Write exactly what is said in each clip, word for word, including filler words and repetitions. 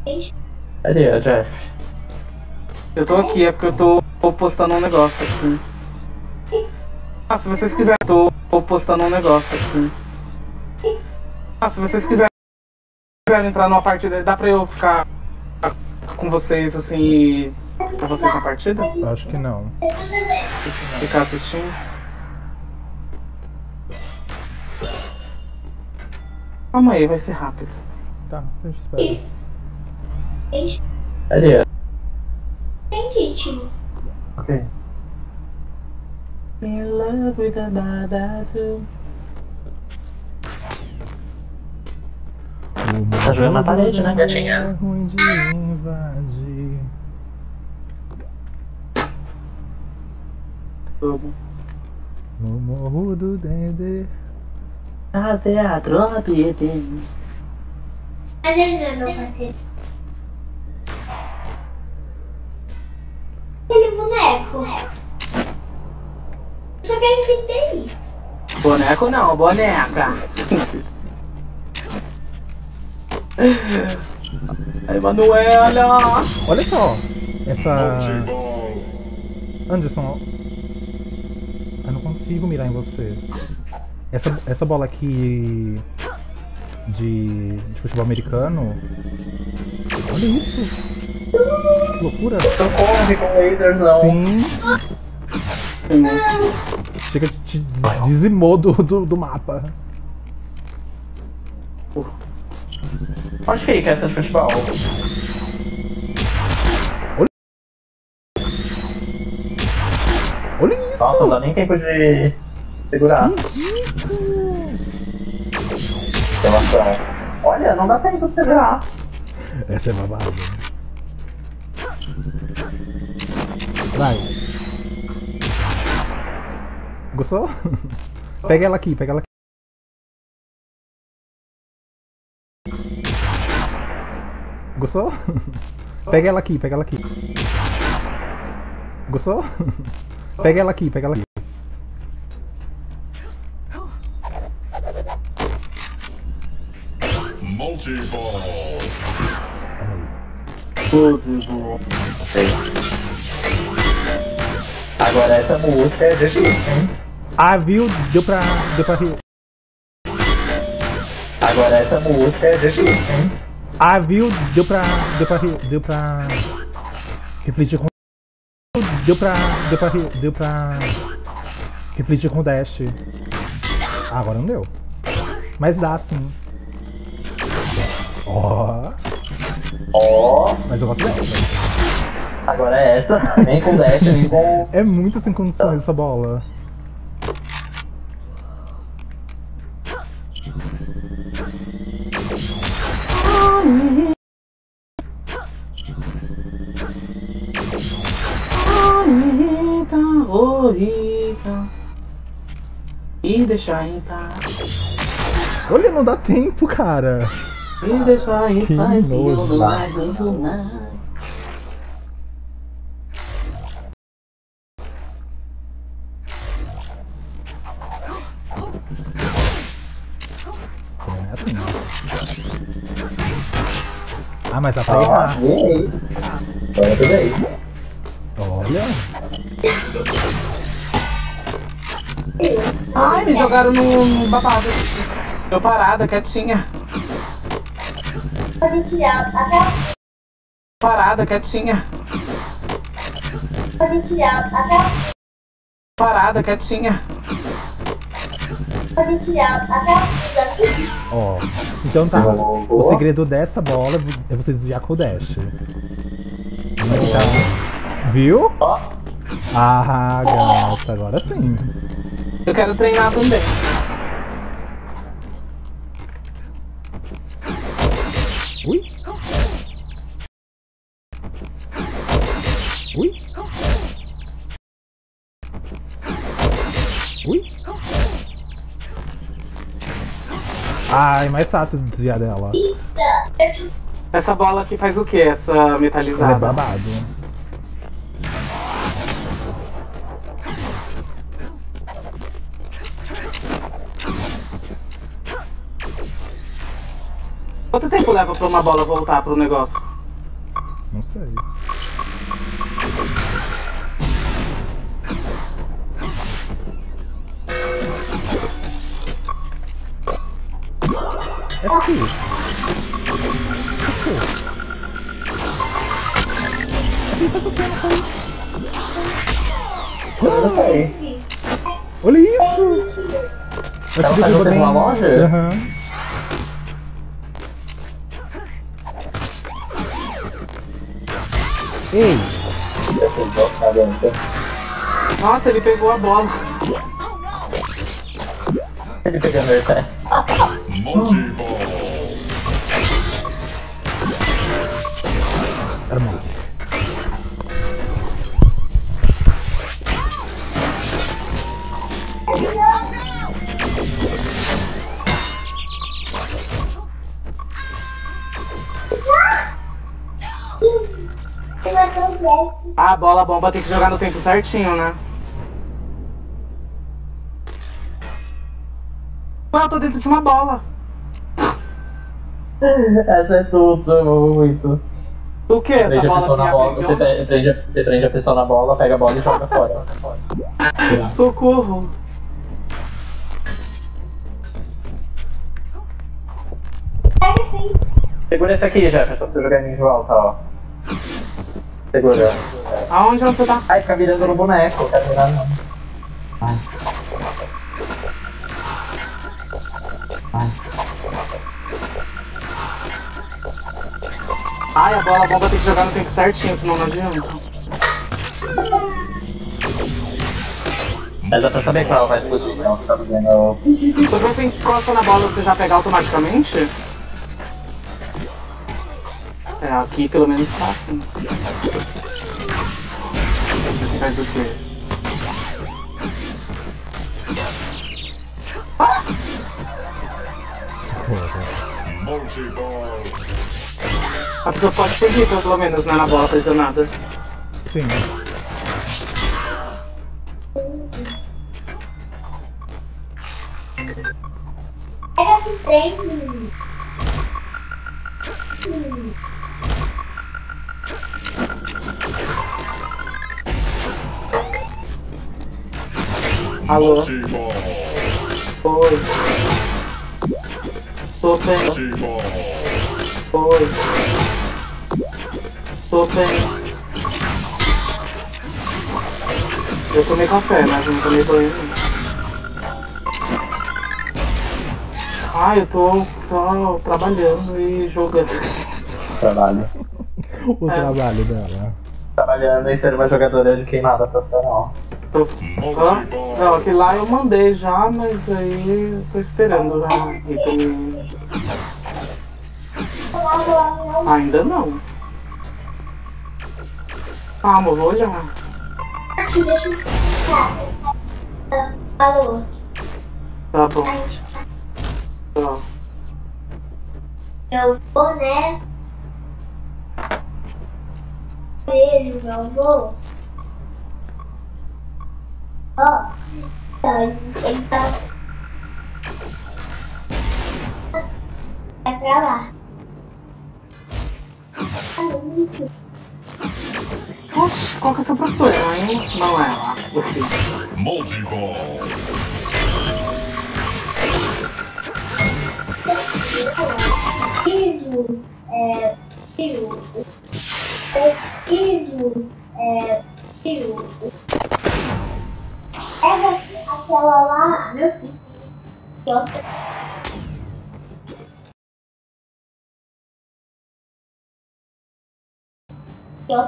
Ali, ó, Jeff. Eu tô aqui, é porque eu tô postando um negócio aqui. Ah, se vocês quiserem, eu tô postando um negócio aqui. Ah, se vocês quiserem entrar numa partida, dá pra eu ficar com vocês assim, com vocês na partida? Acho que não. Ficar assistindo? Calma aí, vai ser rápido. Tá, a gente espera. Ali, ó. Tem ritmo. Ok. In love with a badatu. Tá jogando na parede, né, gatinha? É ruim de invadir. Tudo. No morro do Dendê. Cadê a droga, bebê? Mas ele não é meu parceiro. Aquele boneco. Eu só quero entender isso. Boneco não, boneca. Aí, Manuela! Olha só, essa... Anderson, eu não consigo mirar em você. Essa, essa bola aqui de, de futebol americano. Olha isso! Que loucura! Então corre com laserzão. Sim! Chega, te dizimou do, do, do mapa. Onde fica essa de futebol? Olha isso! Nossa, não dá nem tempo de segurar. Informação. Olha, não dá tempo de segurar. Essa é babada. Vai. Gostou? Pega ela aqui, pega ela aqui. Gostou? Pega ela aqui, pega ela aqui. Gostou? Pega ela aqui, pega ela aqui. Multiball. Multiball. Agora essa música é difícil, hein? Ah, viu? Deu pra... Deu pra... Agora essa música é difícil, hein? Ah, viu? Deu pra... Deu pra... Deu pra... Refletir com... Deu pra... Deu pra... Deu pra... Refletir com o dash. Ah, agora não deu. Mas dá sim. Ó. Ó. Mas eu gosto dessa. Agora é essa. Nem com dash, nem com... É muito sem condições essa bola. Rita, oh Rita, me deixar em paz. Olha, não dá tempo, cara. Me deixar em Que paz, que eu nojo. não aguento mais. É assim. Ah, mas dá pra errar. Ganhei. Agora tudo aí. Olha. Ai, me jogaram no, no babado. Eu parada, quietinha. Pode tirar até. Parada, quietinha. Pode tirar até. Parada, quietinha. Pode tirar até. Ó. Então tá. O segredo dessa bola é você desviar com o dash. Mas tá. Viu? Ah, gata, agora sim. Eu quero treinar também. Ui. Ui. Ui. Ai, mais fácil de desviar dela. Essa bola aqui faz o que? Essa Ela é metalizada? babado. Quanto tempo leva pra uma bola voltar pro negócio? Não sei. É aqui. Eu não sei. Olha isso! Ela Acho que tá derruba jogando bem. uma loja? Aham. Ei! Nossa, ele pegou a bola. Ele pegando ele, tá? Era mal. A bola bomba tem que jogar no tempo certinho, né? Ué, eu tô dentro de uma bola. Essa é tudo, eu amo muito. O que? Essa Prende a bola pessoa aqui na bola, você aprisiona? pre- prende, a- você prende a pessoa na bola, pega a bola e joga fora. Socorro. Segura esse aqui, Jefferson, pra você jogar em mim de volta, ó. Segura. Aonde você tá? Ai, fica virando no boneco, eu quero virar não. Ai. Ai. Ai, a bola bomba tem que jogar no tempo certinho, senão não adianta. Mas dá pra saber qual ela vai explodir, não, você tá fazendo... Quando você encosta na bola, você já pega automaticamente? É, aqui pelo menos tá assim. Você faz o quê? A pessoa pode seguir pelo menos, né, na bola pressionada. Sim. Era que tem. Alô? Oi. Tô bem. Oi. Tô bem. Eu tomei café, mas não tomei banho. Ah, eu tô só trabalhando e jogando. Trabalho. O É. trabalho dela. Trabalhando em ser uma jogadora de queimada profissional. Tô... Hã? Não, aquele lá eu mandei já, mas aí eu tô esperando já. E tem... Ainda não. Calma, eu vou olhar. Aqui, deixa eu. Tá. Alô? Tá bom. Tá. Eu vou, né? Beijo, meu avô. Ó, então. Vai pra lá. Oxe, qual que é o seu problema, hein? Não é lá. Multiball. Preciso, é, preciso, preciso, é, preciso. Pega aquela lá, meu filho. Que eu que eu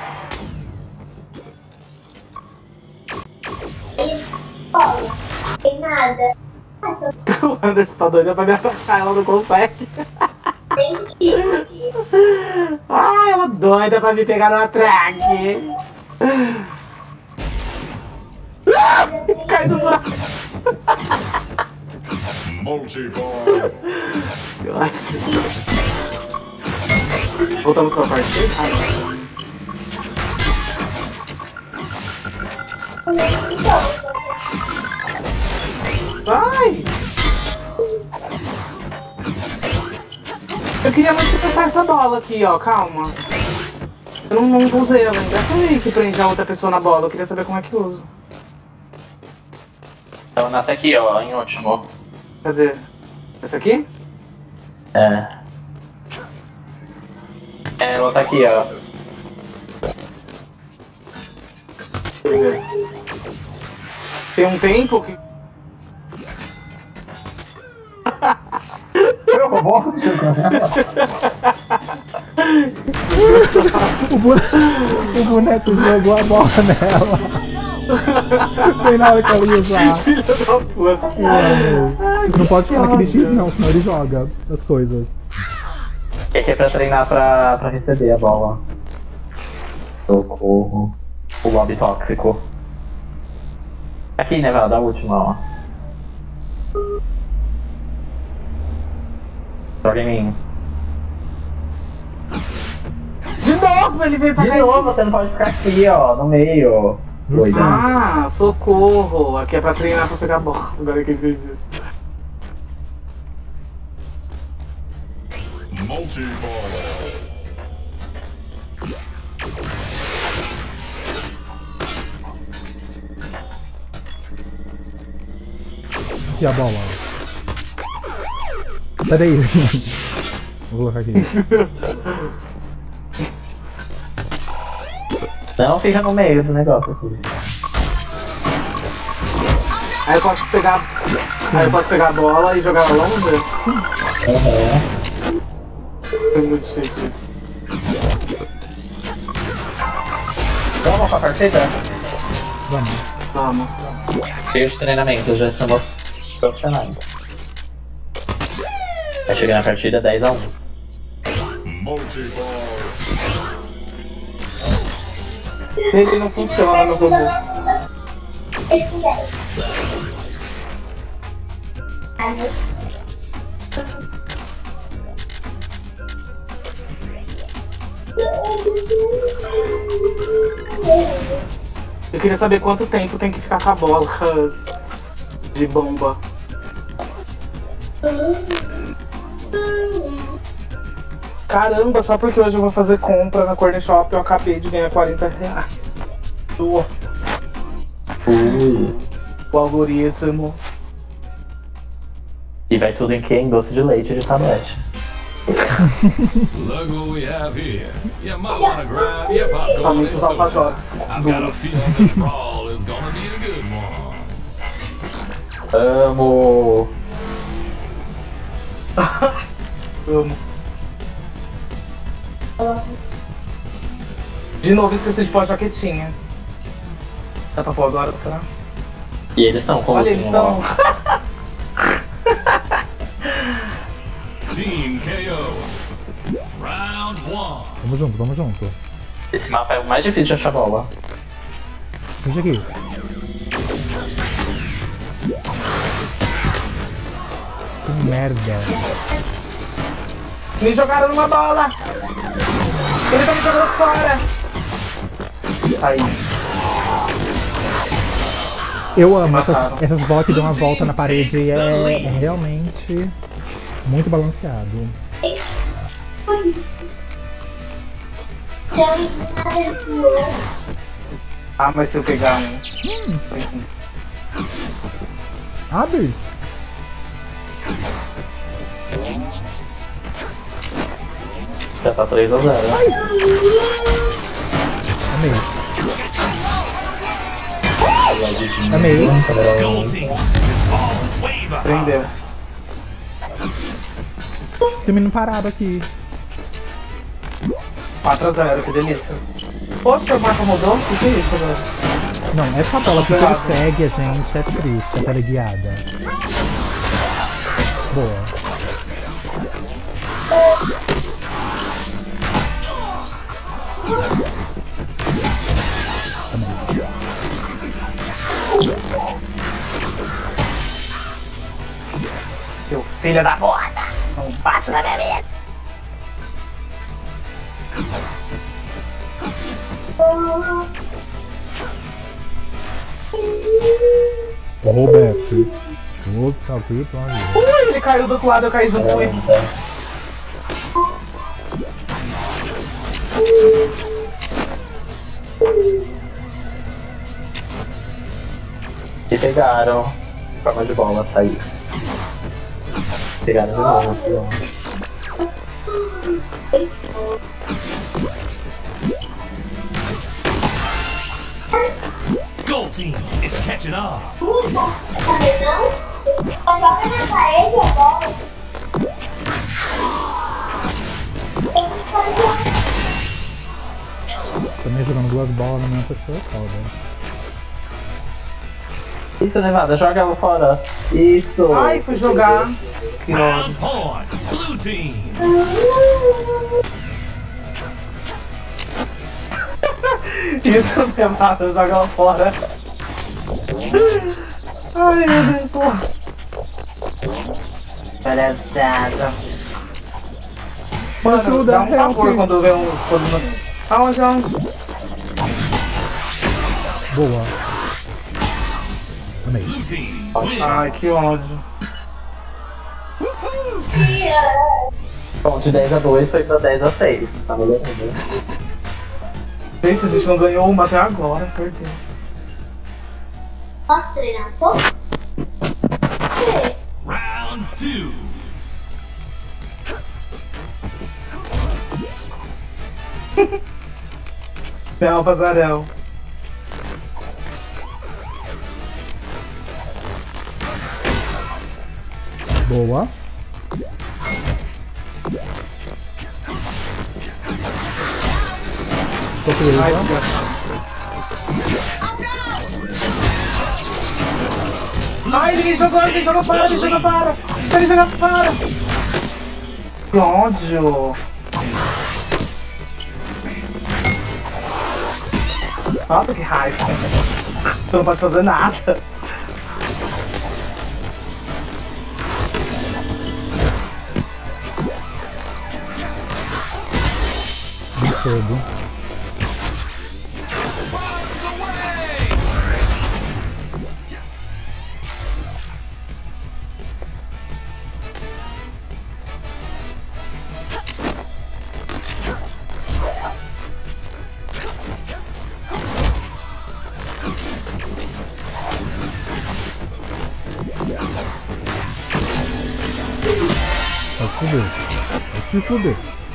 Olha, tem nada. Ah, tô O Anderson tá doido pra me atacar, ela não consegue. tem que Ah, ela doida pra me pegar no atraque. Cai do buraco. Multiball. Ótimo. Voltamos pra partida? Ah, não. Vai! Eu queria muito testar essa bola aqui, ó, calma. Eu não, não usei ela ainda. Essa aí que prende a outra pessoa na bola. Eu queria saber como é que usa. Ela nasce aqui, ó, em último. Cadê? Essa aqui? É. É, ela tá aqui, ó. Tem um tempo que... Eu vou. O, bu... o boneco jogou a bola nela. Foi na hora que ela ia usar. Filha da puta. É, não pode ficar naquele X não, senão ele joga as coisas. Aqui é pra treinar pra, pra receber a bola. Socorro. O lobby tóxico. Aqui, né, velho? Da última, ó. Joga em mim. De novo ele veio De tacar novo, você não pode ficar aqui, ó, no meio. Doida. Ah, socorro! Aqui é pra treinar pra pegar a bola. Agora que eu entendi. Multi-ball. E a bola? Peraí. Vou colocar aqui. Não fica no meio do negócio aqui. Aí eu posso pegar. Aí eu posso pegar a bola e jogar ela longe? Uhum. É muito chique isso. Vamos pra partida? Vamos. Vamos. Cheio de treinamento, já somos profissionais. Vai chegar na partida dez a um. Multi-ball. Ele não funciona no robô. Esse daí. Aí. Eu queria saber quanto tempo tem que ficar com a bola de bomba. Caramba, só porque hoje eu vou fazer compra na Corner Shop eu acabei de ganhar quarenta reais. Do Ui. o algoritmo. E vai tudo em quê? Em doce de leite de tablete. Look what we have here. You might wanna grab your popcorn Pra and muitos soda. alfajores. I've got a feeling this brawl is gonna be a good one. Amo! Amo. De novo esqueci de pôr a jaquetinha. Dá pra pôr agora, será? E eles estão como Olha, eles estão. Team K O. Round one. Vamos junto, vamos junto. Esse mapa é o mais difícil de achar bola. Deixa aqui. Que merda. Me jogaram numa bola! Ele tá me jogando fora! Aí. Eu amo essas, Mataram. essas bolas que dão uma volta na parede e é, é realmente muito balanceado. Ah, mas se eu pegar um. Abre! Já tá três a zero. Amei. Amei. Go team. This ball way behind. Prendeu. Tem menino parado aqui. quatro a zero, que delícia. Poxa, o mapa mudou? O que é isso, velho? Não, essa bola que persegue a gente é triste, a teleguiada. Boa. Seu filho da puta! Não bate na minha mesa! Ô Roberto. Puta que pariu. Ui, ele caiu do outro lado, eu caí junto com ele. Pegaram. Forma de bola, saiu. Pegaram de novo, aqui, ó. Gold team is catching up. Também não? Só joga na parede a bola. Também jogando duas bolas na mesma pessoa, calma. Isso, Nevada, joga ela fora. Isso. Ai, fui jogar. Que Round ódio. point. Blue team. Isso, Nevada, joga ela fora. Ai, meu Deus do céu. Palhaçada. Mano, Ajuda, dá um pavor help. quando vê um... Quando... Aonde, aonde? Boa. Amei. Blue team. Ai, que ódio. Bom, de dez a dois foi pra dez a seis. Tá melhorando. Gente, a gente não ganhou uma até agora, perdeu. Posso treinar um pouco? Round two. Não, Pazarel. Boa. Tô preso. Ai, Ai, ninguém jogou, ninguém jogou para, ninguém jogou para. Ele jogou para. Que ódio. Nossa, que raiva. Tu não pode fazer nada. Muito cedo. Vai se fuder. Vai se fuder.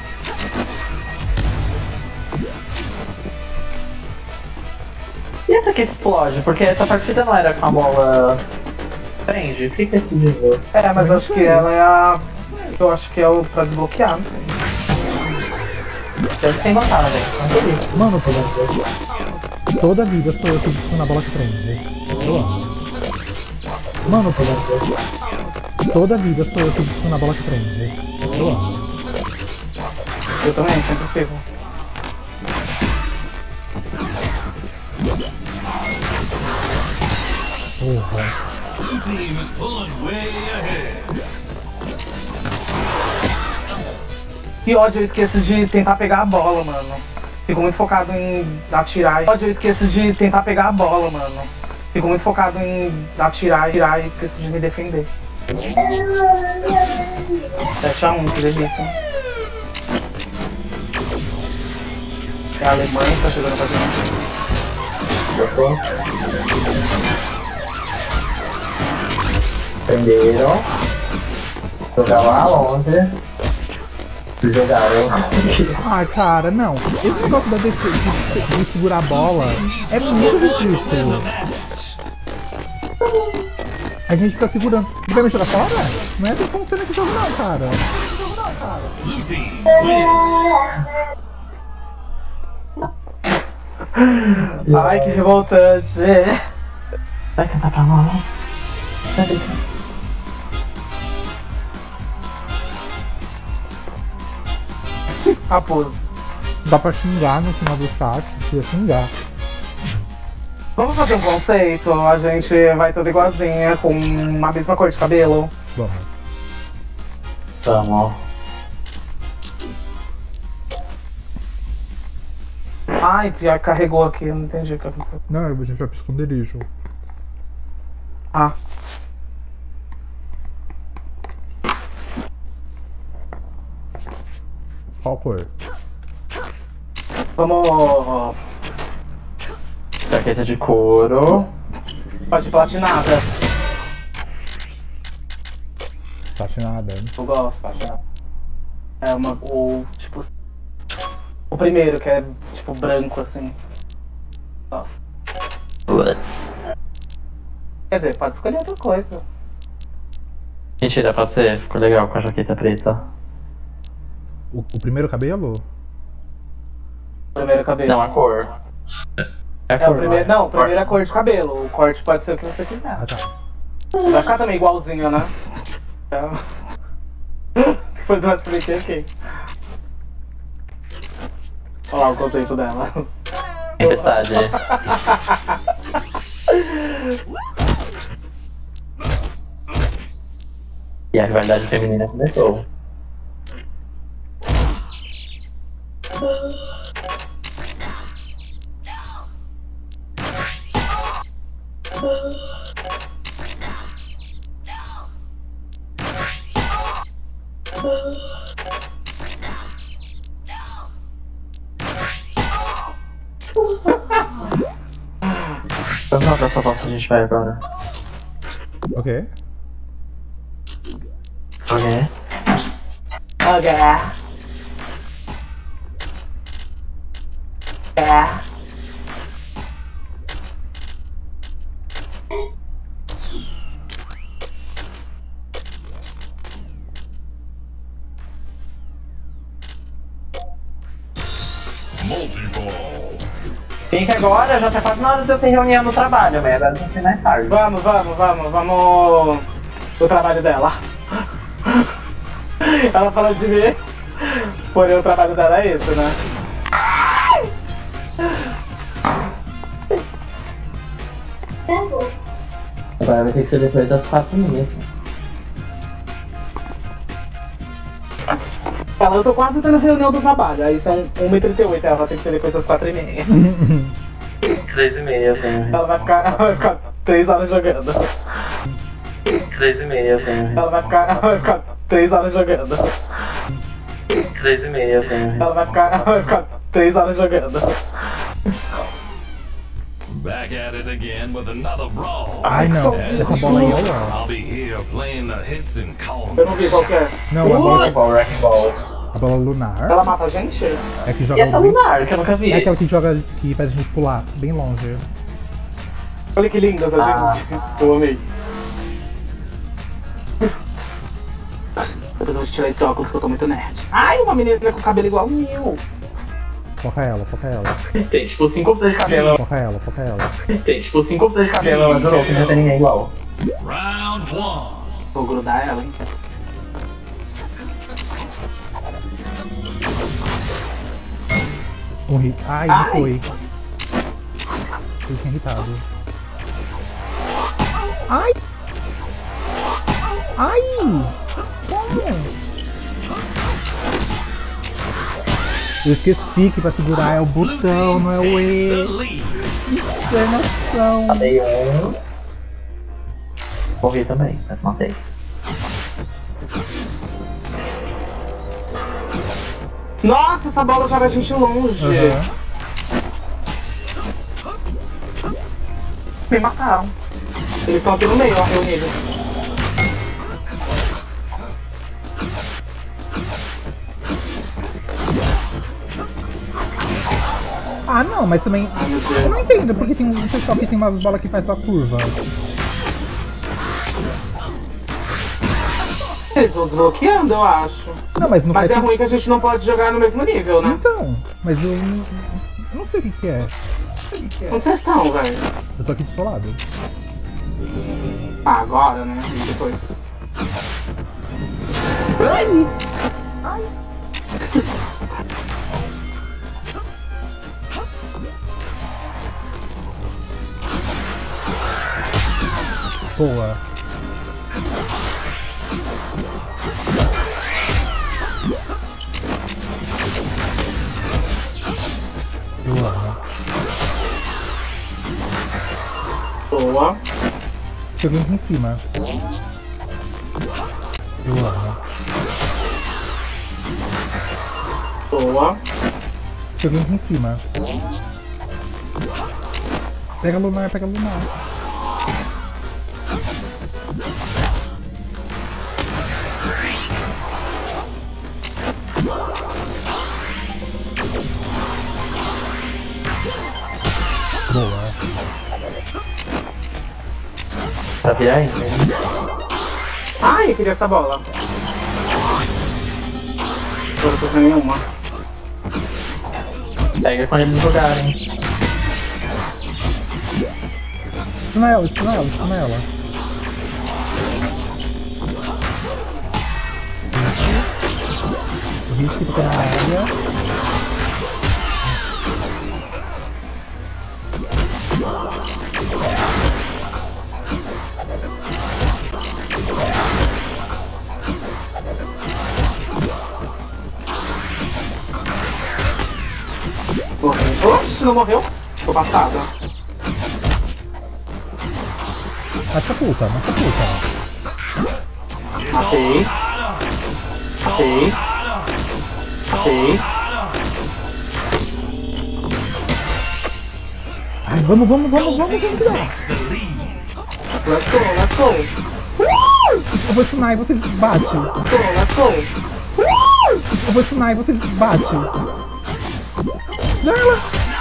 E essa aqui explode? Porque essa partida não era com a bola. Prende, fica aqui de novo. É, mas acho que ela é a... Eu acho que é o pra desbloquear, não sei. Deve ter vantagem. Mano, toda, toda vida sou eu que disco na bola que prende. Eu amo. Mano, toda, toda vida sou eu que disco na bola que prende. Eu amo. Eu também, sempre fico. Porra. Blue team is pulling way ahead. Que ódio, eu esqueço de tentar pegar a bola, mano. Fico muito focado em atirar. Que ódio, eu esqueço de tentar pegar a bola, mano. Fico muito focado em atirar, atirar e esqueço de me defender. sete a um, que delícia. É a Alemanha que tá chegando pra gente. Prenderam. Jogar lá longe. Jogaram. Ai, cara, não. Esse negócio da def- de, de segurar a bola é muito difícil. A gente fica segurando. Não vai me jogar fora? Não é assim que funciona esse jogo não, cara. Blue team wins. Ai, que revoltante. Vai cantar pra lá. Raposo. Dá pra xingar no final do chat, precisa xingar. Vamos fazer um conceito? A gente vai toda igualzinha, com a mesma cor de cabelo. Vamos. Vamos. Ai, pior que carregou aqui, eu não entendi o que aconteceu. Não, a gente vai pro esconderijo. Ah. Qual cor? Vamos... Jaqueta de couro. Pode platinada. Platinada. Eu gosto, platinada. É uma. O. Tipo. O primeiro, que é tipo branco assim. Nossa. Quer dizer, pode escolher outra coisa. Mentira, pode ser. Ficou legal com a jaqueta preta. O, o primeiro cabelo? O primeiro cabelo. Não, a cor. É, a É, cor, o primeiro. vai. Não, o primeiro é a cor de cabelo. O corte pode ser o que você quiser. Ah, tá. Vai ficar também igualzinho, né? Então... Depois eu expliquei aqui. Olha lá o conceito dela. Tempestade. E a rivalidade feminina começou. Qual é a próxima bosta a gente vai agora? Ok. Ok. Ok. É. Multi-ball. Fica agora, já tá quase na hora de eu ter reunião no trabalho, mas agora tem que ser mais tarde. Vamos, vamos, vamos, vamos. O trabalho dela. Ela falou de mim. Porém, o trabalho dela é esse, né? Agora vai ter que ser depois das quatro minhas. Ela, eu tô quase tendo reunião do trabalho. Aí são uma e trinta e oito, ela vai ter que ser depois das quatro e meia. Três e meia eu tenho. Ela vai ficar, ela vai ficar três horas jogando. Três e meia eu tenho. Ela vai ficar, ela vai ficar três horas jogando. Três e meia eu tenho. Ela vai ficar, ela vai ficar três horas jogando. Back at it again with another brawl. Ai, não. As Essa bola aí é usual, o... I'll be here playing the hits and calling Eu não vi qual que é. Não, a bola, Ball, Wrecking Ball. a bola lunar Ela mata a gente? é que E joga essa bem... lunar, que eu nunca vi. É aquela que joga, que faz a gente pular bem longe. Olha que linda essa Ah. gente. Eu amei. Depois eu vou tirar esse óculos que eu tô muito nerd. Ai, uma menina com cabelo igual ao meu. Foca ela, foca ela. Tem tipo cinco fitas de cabelo. Foca ela, foca ela. Tem tipo cinco fitas de cabelo, ela jurou que não tem ninguém igual. round one. Vou grudar ela, hein? Um hit. Ai, Ai. não foi. Fiquei irritado. Ai! Ai! Como? Eu esqueci que pra segurar é o Blue botão, team não é o takes E. the lead. Enganação. Matei um. Morri também, mas matei. Nossa, essa bola joga a gente longe. Aham. Me mataram. Eles estão aqui no meio, ó, reunidos. Ah, não, mas também. Ai, meu Eu Deus. não entendo porque tem um pessoal que tem uma bola que faz só curva. Eles vão desbloqueando, eu acho. Não, mas não Mas faz é sentido. ruim que a gente não pode jogar no mesmo nível, né? Então, mas eu não, eu não sei o que, que é. Onde vocês estão, velho? Eu tô aqui do seu lado. Ah, agora, né? E depois. Boa. Eu amo. Boa. Joguei aqui em cima. Eu amo. Boa. Joguei aqui em cima. Pega a lunar, pega a lunar. Pra virar ainda. Ai, eu queria essa bola. Agora não tô sem nenhuma. Pega quando eles jogarem. Estuna ela, estuna ela, estuna ela. O Hit fica na área. Morreu. Oxe, não morreu? Tô passada. Mata a puta, mata a puta. Matei. Matei. Matei. Ai, vamos, vamos, vamos, vamos, vamos, vamos. Let's go, let's go. Eu vou stunar e vocês batem. Let's go, let's go. Eu vou stunar e vocês batem. Dá ela.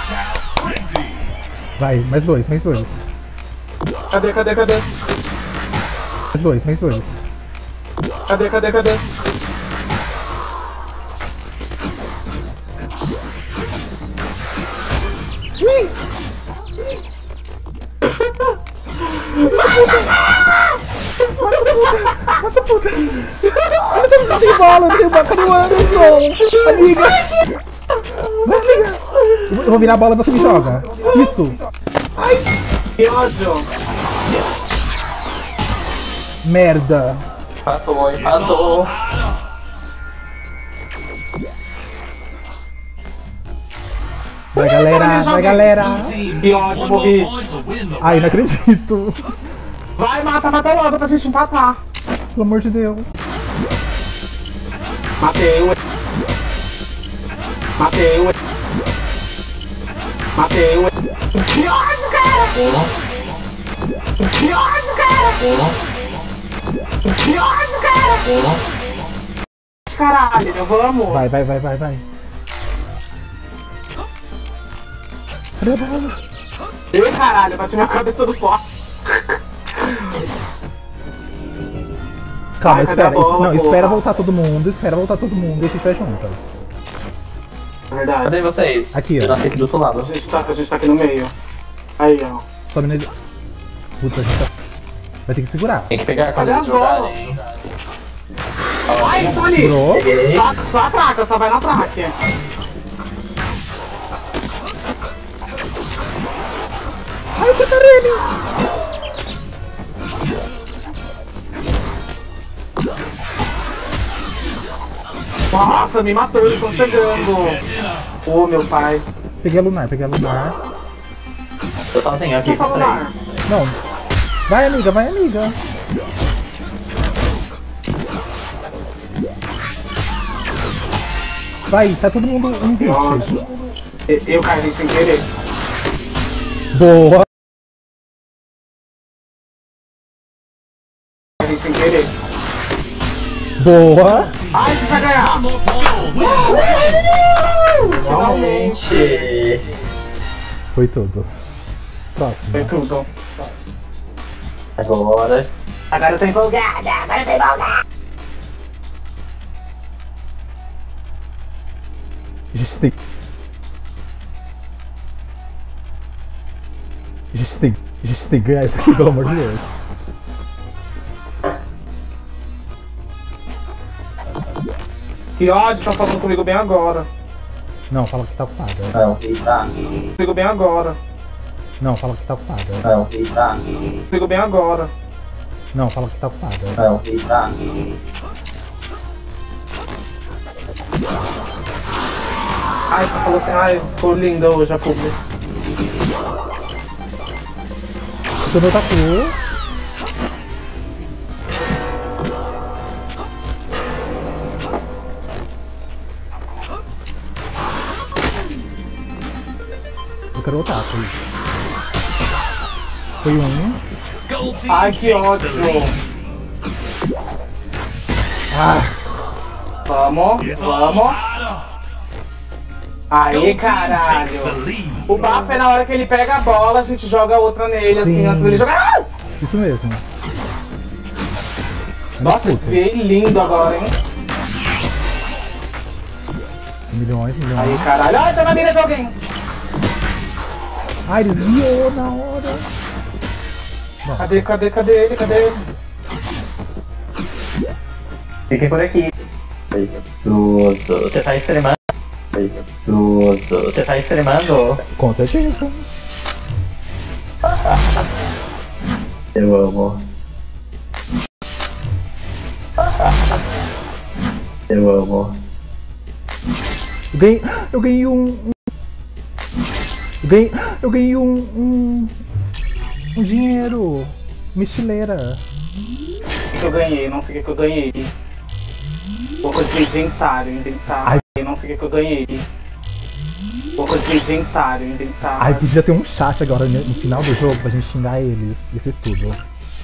Vai, mais dois, mais dois. Cadê, cadê, cadê? Mais dois, mais dois. Cadê, cadê, cadê? Nossa puta! Eu não tenho bola, não tenho bola. Cadê o Anderson? Amiga! Vai, amiga! Eu vou virar a bola e você me joga. Isso! Ai, que ódio! Merda! Empatou, empatou. Vai, galera! Vai, galera! Que ódio, morri! Ai, não acredito! Vai, mata, mata logo pra gente empatar! Pelo amor de Deus! Matei o... Matei o... Matei o... Que ódio, cara! Que ódio, cara! Que ódio, cara! Caralho, eu vamos! Vai, vai, vai, vai, vai! Cadê a bola? Ei, caralho, bati minha cabeça no poste! Calma, Ai, cadê espera, a bola, não, porra? espera voltar todo mundo, espera voltar todo mundo e a gente vai juntas. É verdade. Cadê vocês? Aqui, ó. Eu nasci aqui do outro lado. A gente, tá, a gente tá aqui no meio. Aí, ó. Sobe nele. Puta, a gente tá... vai ter que segurar. Tem que pegar quando Cadê eles a bola? jogarem. Ai, tô ali! Segurou. Só, só a traca, só vai na traque. Ai, Catarina! Nossa, me matou, eles estão chegando. Ô, oh, meu pai. Peguei a lunar, peguei a lunar. Eu sozinho aqui Que com celular? três. Não. Vai, amiga, vai, amiga. Vai, tá todo mundo um Que hit. ódio. Eu, eu caí sem querer. Boa. Caí sem querer. Boa. Ai, a gente vai ganhar. Finalmente! Foi tudo. Próximo. Foi tudo. Agora. Agora eu tô empolgada, agora eu tô empolgada. A gente tem... A gente tem... A gente tem que ganhar isso aqui, pelo amor de Deus. Que ódio, tá falando comigo bem agora. Não, fala que tá ocupada. Não, tá. Comigo bem agora. Não, fala que tá ocupada. Não, tá. Comigo bem agora. Não, fala que tá ocupada. Não, tá. Ai, você falou assim, ai, ficou linda hoje a publi. Tudo Taku. Eu quero o Taku. Foi um. Ai, que ódio. Ah, Vamos, vamos. Aí, caralho. O bafo é na hora que ele pega a bola, a gente joga outra nele, assim, Sim. antes dele jogar. Ah! isso mesmo. Nossa, desviei lindo agora, hein? Milhões, milhões. Aí, caralho. Ai, tá na mira de alguém. Ai, desviou na hora. Cadê, cadê, cadê ele? Cadê ele? Fiquem por aqui. Tudo. Você tá streamando? Tudo. Você tá streamando? Com certeza. Eu amo. Eu amo. Eu ganhei, eu ganhei um... um eu ganhei, eu ganhei um... um, um dinheiro. Uma estileira. O que eu ganhei? Não sei o que eu ganhei. Pouco de inventário, inventário. Ai. Não sei o que eu ganhei. Pouco de inventário, inventário. Ai, podia ter um chat agora no final do jogo pra gente xingar eles. Ia ser tudo.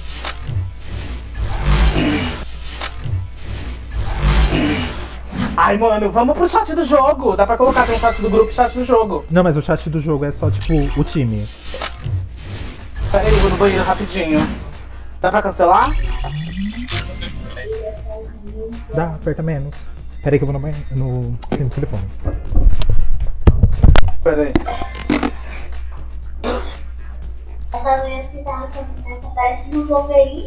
Ai, mano, vamos pro chat do jogo. Dá pra colocar no chat do grupo, chat do jogo. Não, mas o chat do jogo é só, tipo, o time. Pera aí, vou no banheiro rapidinho. Dá pra cancelar? Dá, aperta menos. Pera aí que eu vou no banheiro, no, no telefone. Pera aí. Essa mulher que tá nessa parte do jogo aí.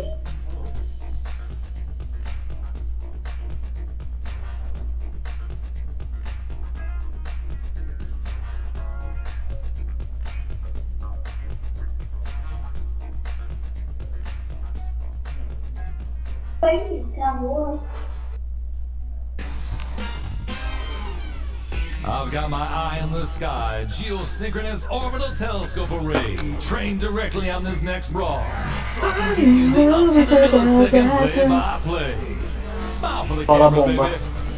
I've got my eye on the sky, geosynchronous orbital telescope array, trained directly on this next brawl, so I can give you the up to the millisecond play by play. Smile for the camera, baby.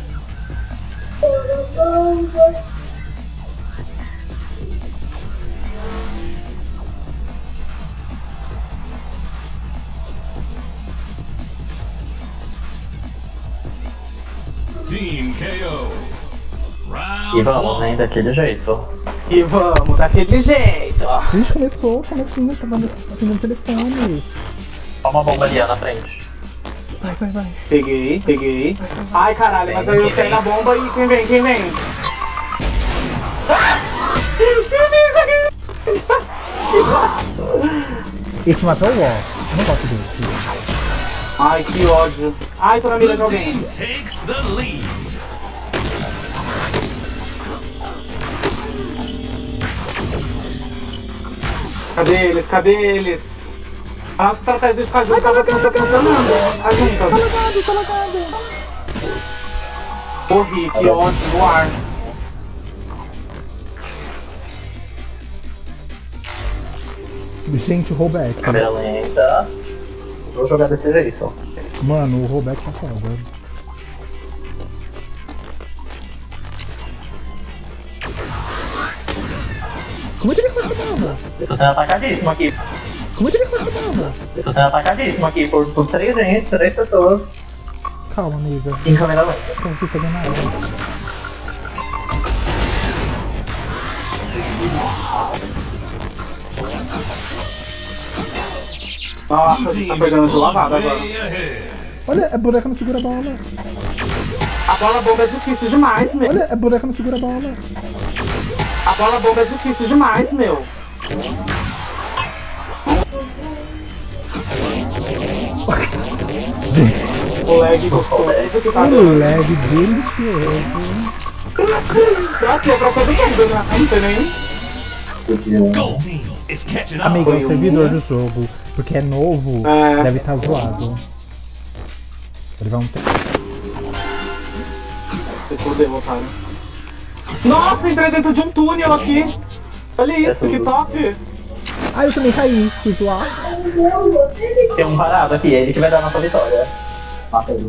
Team K O. E vamos, né? Daquele jeito. E vamos, daquele jeito. A gente começou, comecinho, tava atendendo o telefone. Olha uma bomba ali na frente. Vai, vai, vai. Peguei, peguei. Ai, caralho, mas aí eu pego a bomba e quem vem, quem vem? Esse matou o Wall. Eu não gosto desse. Ai, que ódio. Ai, tô na mira de Blue alguém. team takes the lead. Cadê eles? Cadê eles? A nossa estratégia de ficar junto tava funcionando. As juntas. Tá lagado, tá lagado. Corri, que ódio no ar. Gente, o rollback. Câmera lenta. Vou jogar desse jeito. Mano, o rollback tá foda. Como é que ele foi essa bomba? Eu tô sendo atacadíssimo aqui. Como é que ele foi essa bomba? Eu tô sendo atacadíssimo aqui por, por três gente, três pessoas Calma, amiga. em câmera lenta. Não consigo fazer nada. Nossa, Blue a gente tá team pegando is de lavada agora. way ahead. Olha, a boneca não segura a bola. A bola bomba é difícil demais, meu. Olha, a boneca não segura a bola. A bola bomba é difícil demais, meu. O lag gostoso que tá O dando. lag delicioso. Nossa, é pra todo mundo, né? Não tem nem. Gold team is catching up. Amigo, é Foi o um- servidor do jogo, porque é novo, É. deve estar zoado. Ele vai um tempo. Se fodeu, otário. Nossa, entrei dentro de um túnel aqui. Olha isso, que top. Ah, eu também caí, fui zoar. Tem um parado aqui, é ele que vai dar a nossa vitória. Mata ele.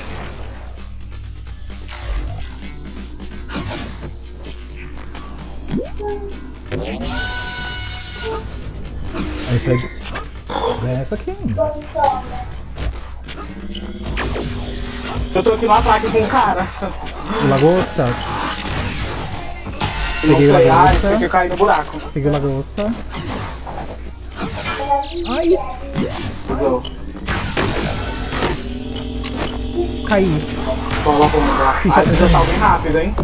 Aí foi. É essa aqui. Eu tô aqui no ataque com o cara. Lagosta. Não Peguei sei, ai, lagosta. tem que cair no buraco. Peguei lagosta. Ai, Usou. Caiu. Bola bomba. Ai, precisa tá alguém rápido, hein?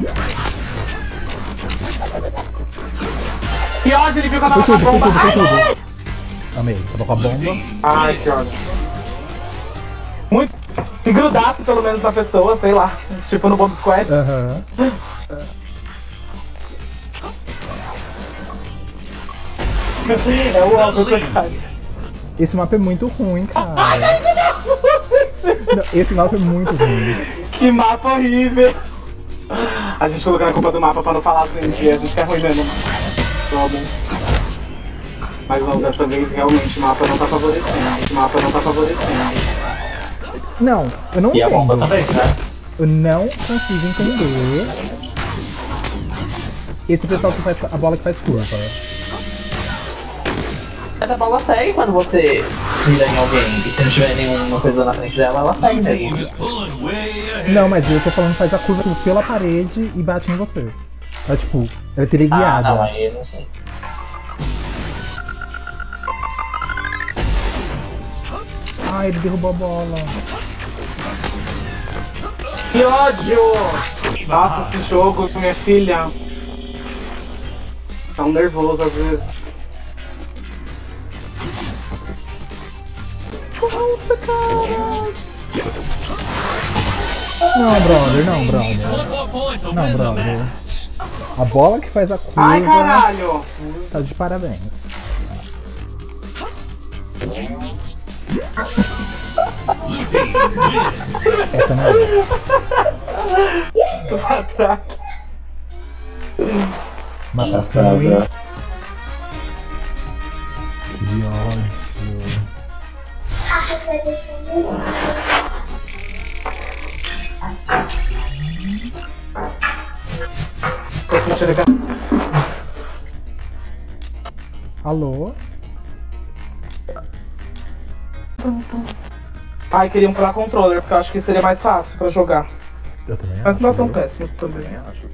Que ódio, ele viu que eu tava Foi com a tudo, foi bomba. tudo, foi Ai, tudo. Amei. Tava com a bomba. ai, que ódio. Muito. Se grudasse pelo menos na pessoa, sei lá. Tipo no Bomb Squad. Aham. É o óbvio, cara. Esse mapa é muito ruim, cara. Ai, gente. Não, esse mapa é muito ruim. Que mapa horrível. A gente colocando a culpa do mapa pra não falar assim que a gente é ruim mesmo. Vamos. Mas não, dessa vez realmente o mapa não tá favorecendo. O mapa não tá favorecendo. Não, eu não E a bomba entendo. também, né? Eu não consigo entender esse pessoal que faz a bola que faz curva. Essa bola segue quando você mira em alguém. E se não tiver nenhuma coisa na frente dela, ela segue Blue team mesmo. is pulling way ahead. Não, mas eu tô falando faz a curva pela parede e bate em você. É tipo, ela teria Ah, guiada. não, aí eu não sei. Ah, ele derrubou a bola. Que ódio! Nossa, esse jogo com minha filha. Tá um nervoso às vezes. Não, brother, não, brother. One more point to Não, win the brother. match. A bola que faz a curva Ai, caralho! tá de parabéns. Blue team wins. Essa não é. Tô pra trás. Mata ruim. Que ódio. Esse não chega. Alô? Ai, queriam pular controller, porque eu acho que seria mais fácil pra jogar. Eu também Mas não é tão acho. péssimo também.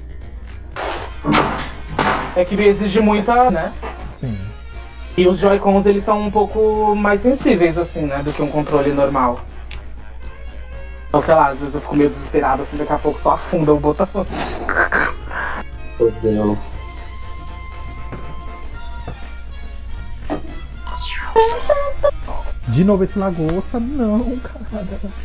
É que exige muita, né? Sim. E os Joy-Cons, eles são um pouco mais sensíveis, assim, né? Do que um controle normal. Então, sei lá, às vezes eu fico meio desesperado, assim, daqui a pouco só afunda o botão. Meu Deus. De novo esse lagosta? Não, cara.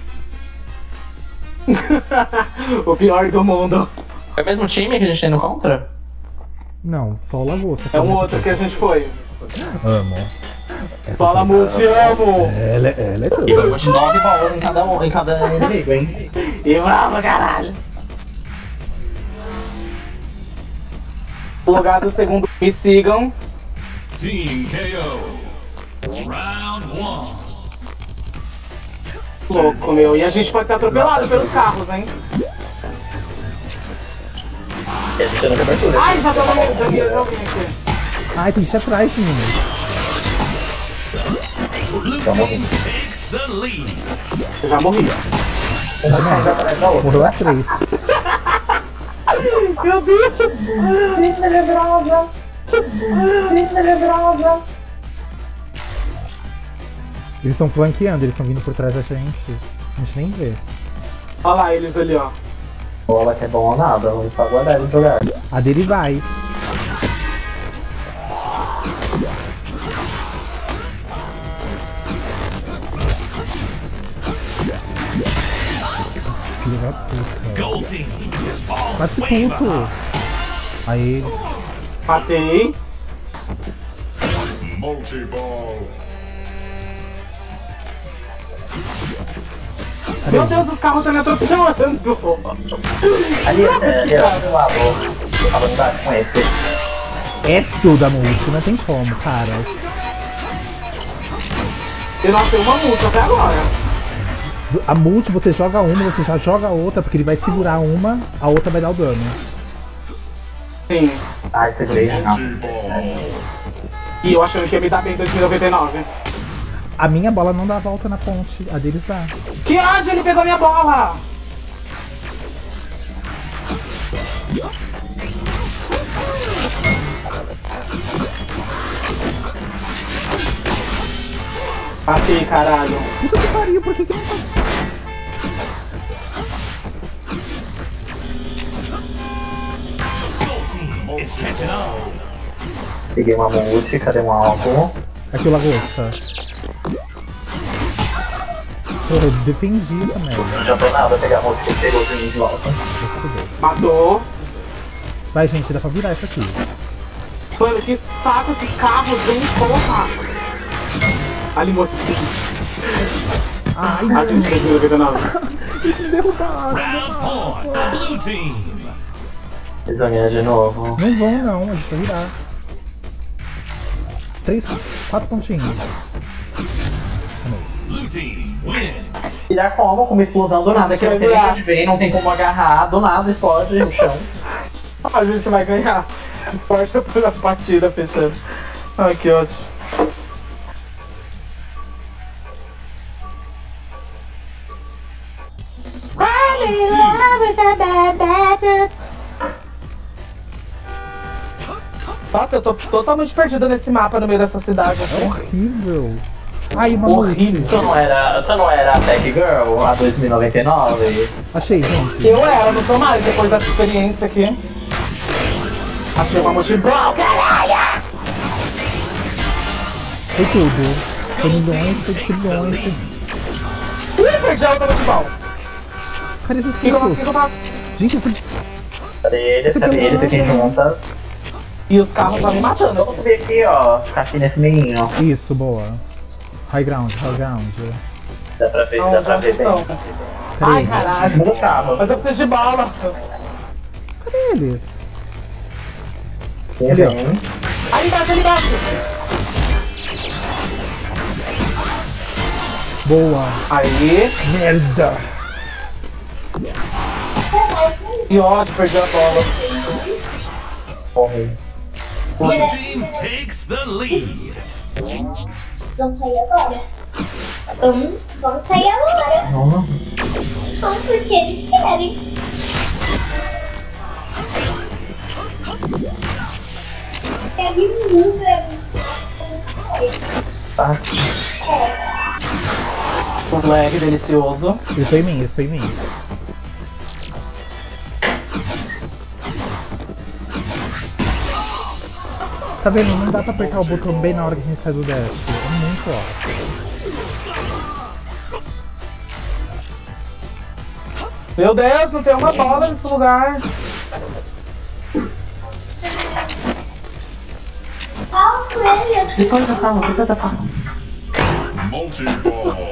O pior do mundo. É o mesmo time que a gente tem no contra? Não, só o lagosta. É um outro que a gente foi. Amo. Essa Fala, aqui- Mu, te amo! Ela, ela é tudo. E vamos de nove bolas em cada, um, em cada inimigo, hein? E bravo, caralho! Lugar do segundo, me sigam. Team K O. Round one. Louco, meu. E a gente pode ser atropelado pelos carros, hein? E a gente tá na cobertura. Ai, já tô no meio de alguém aqui. Ai, tem que ir atrás, menino. Blue team takes the lead. Eu já morri. Morreu a três. Meu Deus! Eles estão flanqueando, eles estão vindo por trás da gente. A gente nem vê. Olha lá eles ali, ó. Bola que é bom ou nada, vamos só aguardar ele jogar. A dele vai. Filho da puta. Gold team is falling Bate way puto. behind. Aí. Matei. Multi-ball. Meu Deus, os carros estão me atropelando. Ali, é, ali, ó, do lado, a velocidade com esse. É tudo a multi, não tem como, cara. Eu não achei uma multa até agora. A multi você joga uma, você já joga a outra, porque ele vai segurar uma, a outra vai dar o dano. Sim. Ai, segurei, não. E eu achando que ia me dar bem em dois mil e noventa e nove. A minha bola não dá a volta na ponte, a deles dá. Que ódio, ele pegou minha bola! Matei, caralho. Puta que pariu, por que que não tá... It's catching on. Peguei uma multi, cadê um álcool? Aqui o lagosta. Porra, eu defendi essa merda. Não adiantou nada pegar a multi que ele pegou de mim de volta. Matou. Vai, gente, dá pra virar isso aqui. Mano, que saco esses carros, vem, porra. Ali, mocinho. Ai, A gente tem que ver nada. derrubaram. Round point. Blue team. Eles vão ganhar de novo. Não vão não, a gente vai virar. Três, quatro pontinhos. Blue team wins. Virar como? Com uma explosão do nada, que não sei nem de onde vem, não tem como agarrar, do nada explode no chão. A gente vai ganhar. Importa pela partida fechando. Ai, que ótimo. Nossa, eu tô totalmente perdida nesse mapa no meio dessa cidade. É Assim. horrível. Ai, uma Horrível. Tu não era, tu não era a Tech Girl, a dois mil e noventa e nove? Achei, gente. Eu era, não sou mais depois dessa experiência aqui. Achei uma multibol, caralho! Foi tudo. Foi milhões, foi trilhões. Ih, perdi a outra multibol. Cadê esses O que que eu faço? O que que pessoas? eu faço? Gente, esse... Cadê eles? Cadê eles aqui juntas? E os carros estão me matando. Vamos subir aqui, ó. Ficar aqui nesse meinho. Isso, boa. High ground, high ground. Dá pra ver, dá Aonde pra elas ver bem. estão? Ai, caralho. No carro. Mas eu preciso de bala. Cadê eles? Tem Ali, ó. um. Ali embaixo, ali embaixo. Boa. Aí. Merda. Que ódio, perdi a bola. Morri. Blue team takes the lead. Vamos sair agora? Vamos, vamos sair agora. Vamos. Vamos porque eles querem. Pegue muito pra mim. Tá. Um lag delicioso. Isso foi em mim, isso foi em mim. Tá vendo? Não dá pra apertar o botão bem na hora que a gente sai do dash. É muito ó. Meu Deus, não tem uma bola nesse lugar. Qual foi? Depois eu falo, depois eu falo. Multi-ball.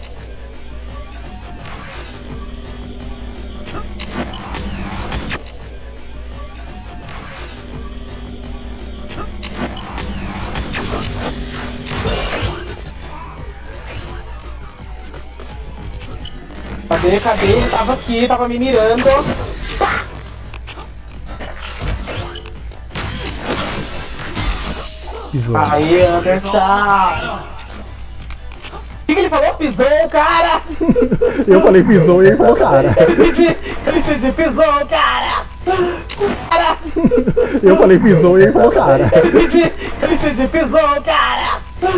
Cadê, cadê? Ele tava aqui, tava me mirando. Pisou. Aí, Anderson. O que, que ele falou? Pisou, cara! Eu falei pisou e ele falou cara. Eu entendi, eu entendi, pisou, cara! Cara! Eu falei pisou e ele falou cara. Eu entendi, eu entendi, pisou, cara!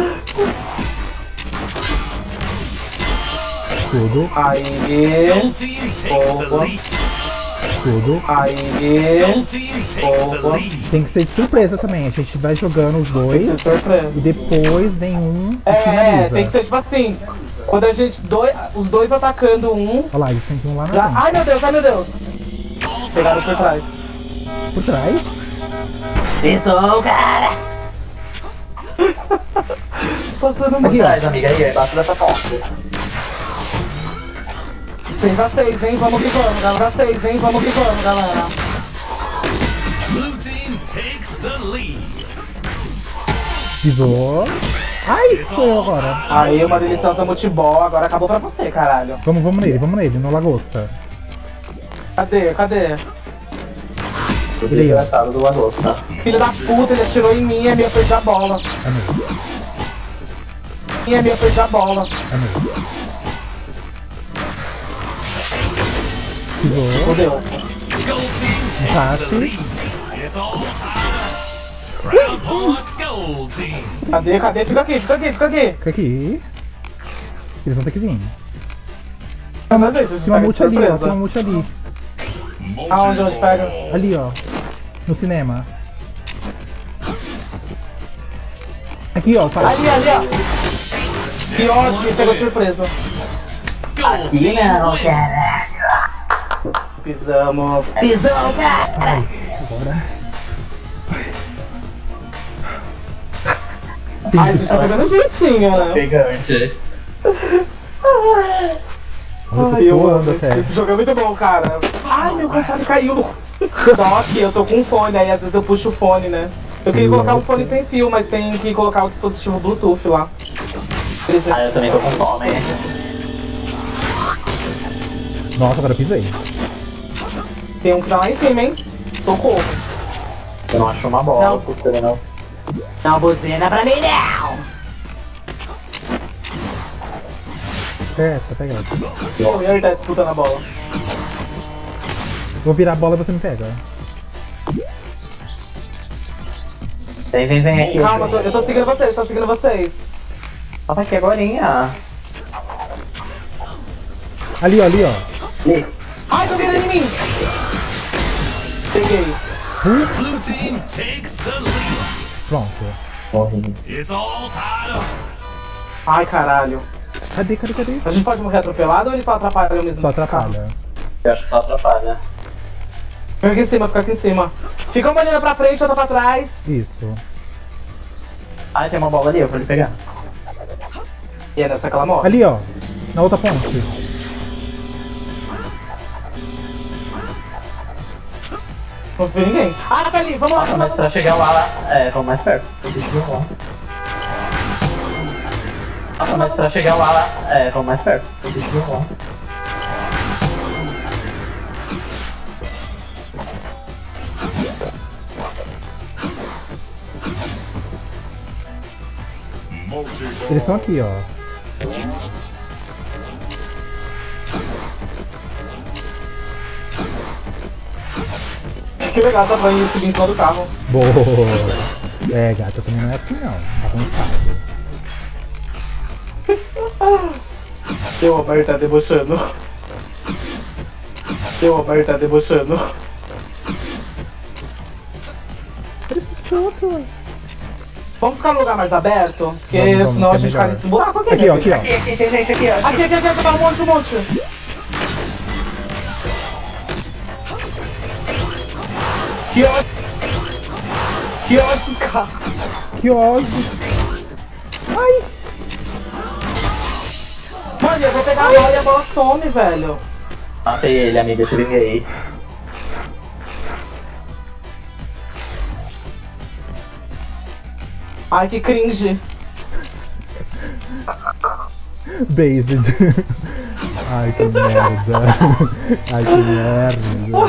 Tudo, Aí, Gold team takes the Boa. lead. tudo. aí. Gold team takes the Boa. lead. Tem que ser de surpresa também. A gente vai jogando os Tem dois que ser surpresa. e depois vem um e É, finaliza. tem que ser tipo assim, quando a gente, dois, os dois atacando um, Olha lá, eles tem que ir um lá na já, frente. ai meu Deus, ai meu Deus, pegaram por trás. Por trás? Pisou, cara! Passando Por muito. trás, amiga, aí, embaixo dessa porta. seis a seis, hein, vamos que vamos, galera, seis, hein, vamos que vamos, galera. Blue team takes the lead. Pisou. Ai, sou eu agora. Aí, uma deliciosa multiball, agora acabou pra você, caralho. Vamos, vamos nele, vamos nele, no lagosta. Cadê, cadê? O desgraçado do lagosta, tá? Filho da puta, ele atirou em mim e a minha perdi a bola. É mesmo, E a minha perdi a bola. é mesmo. Pisou. Fodeu. Gold team takes Empate. the lead. It's all tied. Round point, gold team. Cadê, cadê? Fica aqui, fica aqui, fica aqui. Fica aqui. Eles vão ter que vir. Não, não deixa, Tem uma multi ali, ó. Tem uma multi ali. Aonde, onde pega? Ali, ó. No cinema. Aqui, ó, faz. Ali, ali, ó. Que ótimo, que pegou surpresa. Aqui não, cara. Pisamos. Pisamos, cara. Ai, agora. Ai, a gente tá pegando jeitinho, né? Pegante. Eu tô Ai, eu suando amo. até. Esse jogo é muito bom, cara. Ai, meu console caiu. Só que eu tô com um fone, aí às vezes eu puxo o fone, né? Eu queria colocar um fone sem fio, mas tem que colocar o dispositivo Bluetooth lá. Ah, eu também tô com fome. Nossa, agora eu pisei. Tem um que tá lá em cima, hein? Socorro. Eu não acho uma bola, Não. costela não. Não buzina pra mim, não! É, tá pegando. Pô, e ele tá disputando a bola. Vou virar a bola e você me pega. Vem, vem, vem aqui. Calma, eu tô, eu tô seguindo vocês, tô seguindo vocês. Olha aqui agorinha. Ali, ó, ali, ó. Ai, tô virando em mim! Peguei. Blue team takes the lead. Pronto. Morri. It's all tied up. Ai, caralho. Cadê, cadê, cadê? A gente pode morrer atropelado ou ele só atrapalha mesmo? Só nesse carro? atrapalha. Eu acho que só atrapalha. Fica aqui em cima, fica aqui em cima. Fica uma olhando pra frente, outra pra trás. Isso. Ah, tem uma bola ali, eu vou lhe pegar. E é nessa que ela morre. Ali, ó. Na outra ponte. Não vi ninguém. Ah, tá ali, vamos lá, Nossa, vamos mas lá. pra chegar lá, é, vamos mais perto. Deixa eu ver lá. Nossa, mas pra chegar lá, é, vamos mais perto. Deixa eu ver lá. Eles estão aqui, ó. Que legal, tá banho subir em cima do carro. Boa. É, gata, também não é assim, não. Tá avançado. Eu, o Alberto tá debochando. Eu, o Alberto tá debochando. Vamos ficar num lugar mais aberto? Porque Vamos, vamos, senão que a é gente cai melhor. nesse buraco aqui. Aqui, minha ó, aqui, filha. ó. Aqui, aqui, tem gente aqui, ó. Aqui, aqui, aqui, tá um monte, um monte. Que ódio. Que ódio, cara. Que ódio. Mano, eu vou pegar a bola e a bola some, velho. Matei ele, amiga, eu te vinguei. Ai, que cringe. Based. Ai, que merda. Ai, que merda.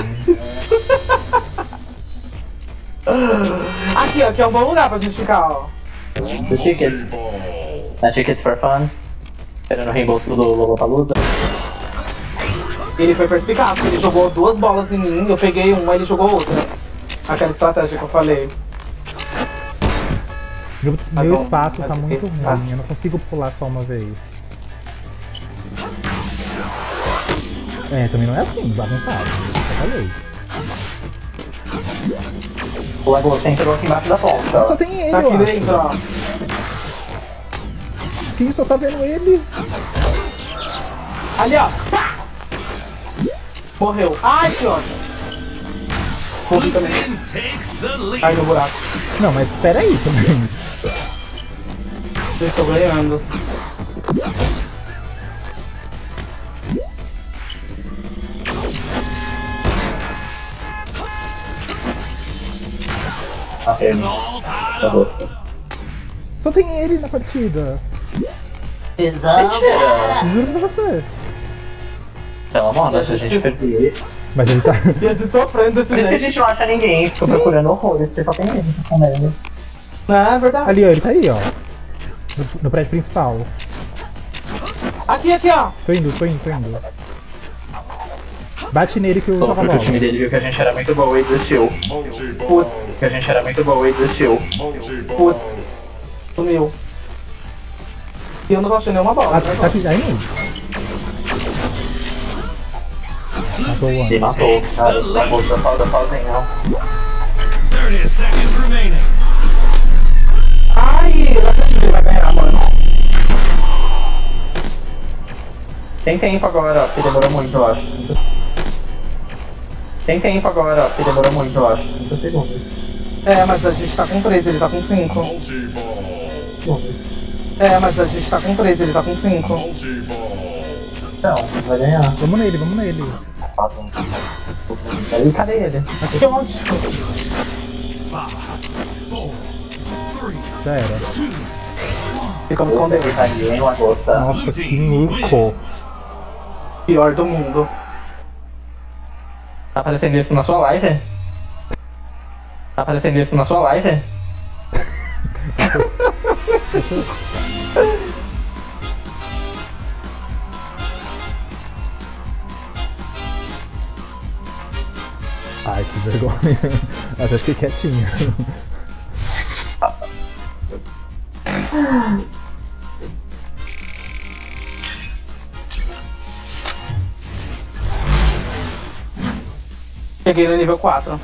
Aqui, ó, aqui é um bom lugar pra gente ficar, ó. The tickets. The tickets for fun. Esperando o reembolso do Lollapalooza. Ele foi perspicaz, ele jogou duas bolas em mim, eu peguei uma e ele jogou outra. Aquela estratégia que eu falei. Meu, Tá meu bom, espaço mas tá o muito quê? ruim. Eu não consigo pular só uma vez. É, também não é assim, bagunçado. Eu falei. O Lagosta entrou aqui embaixo da ponta, Só ó. tem ele, Tá eu aqui acho. dentro, ó. Quem só tá vendo ele? Ali, ó. Pá! Morreu. Ai, que ódio. Morri Blue também. team takes the lead. Cai no buraco. Não, mas espera aí também. Eu estou ganhando. Matei It's ele. all tied Tá up. bom. Só tem ele na partida. Mentira! Juro pra você. Pelo amor, deixa a gente perder ele. Mas ele tá. E a gente sofrendo desse Por isso que a jeito. gente não acha ninguém, fica procurando horrores, porque só tem ele se escondendo. Não, é verdade. Ali, ó, ele tá aí, ó. No, no prédio principal. Aqui, aqui, ó. Tô indo, tô indo, tô indo. Bate nele que eu Pô, jogo a porque o bola. time dele viu que a gente era muito bom e desistiu. Putz, Que a gente era muito bom e desistiu. putz. Sumiu. E eu não tô achando nenhuma bola. Ah, tá aqui, aí não. Matou o Ele ano. matou, cara. Tá voltando falta sozinho. thirty seconds remaining. Ai, Tem tempo agora, porque demorou muito, eu acho. Tem tempo agora, porque demorou muito, eu acho. trinta segundos. É, mas a gente tá com três, ele tá com cinco. É, mas a gente tá com três, ele tá com cinco. Então, vai ganhar. Vamos nele, vamos nele. Aí, cadê ele? Que ótimo. Já era. Ficamos com ele, tá ali, hein, lagosta. Nossa, que mico. Pior do mundo. Tá aparecendo isso na sua live? Tá aparecendo isso na sua live? Ai, que vergonha. Até fiquei quietinho. Cheguei no nível quatro.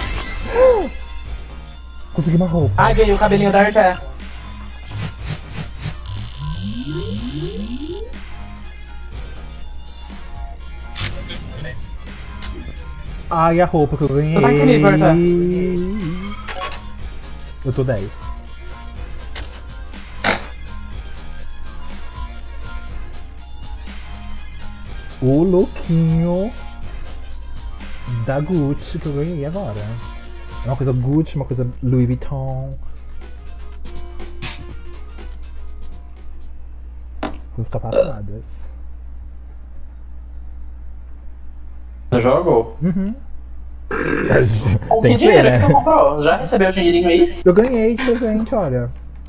Consegui uma roupa. Ai, ganhei o cabelinho da Arté. Ai, a roupa que eu ganhei. Tu tá em que nível, Arté? Eu tô dez. O lookinho da Gucci que eu ganhei agora. Uma coisa Gucci, uma coisa Louis Vuitton. Vou ficar passadas. No jogo? Uhum. Com Tem que que ser, dinheiro né? que tu comprou? Já recebeu o dinheirinho aí? Eu ganhei de presente, olha.